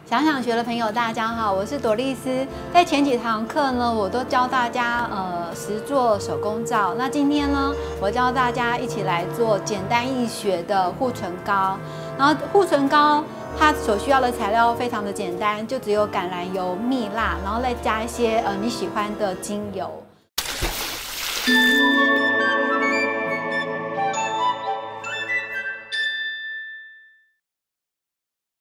想想学的朋友，大家好，我是朵丽丝。在前几堂课呢，我都教大家实做手工皂。那今天呢，我教大家一起来做简单易学的护唇膏。然后护唇膏它所需要的材料非常的简单，就只有橄榄油、蜜蜡，然后再加一些你喜欢的精油。